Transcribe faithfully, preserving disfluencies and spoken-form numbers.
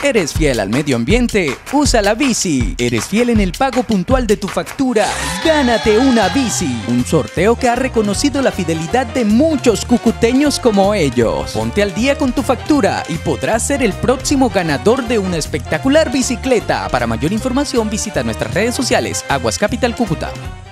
¿Eres fiel al medio ambiente? Usa la bici. ¿Eres fiel en el pago puntual de tu factura? Gánate una bici. Un sorteo que ha reconocido la fidelidad de muchos cucuteños como ellos. Ponte al día con tu factura y podrás ser el próximo ganador de una espectacular bicicleta. Para mayor información visita nuestras redes sociales Aguas Capital Cúcuta.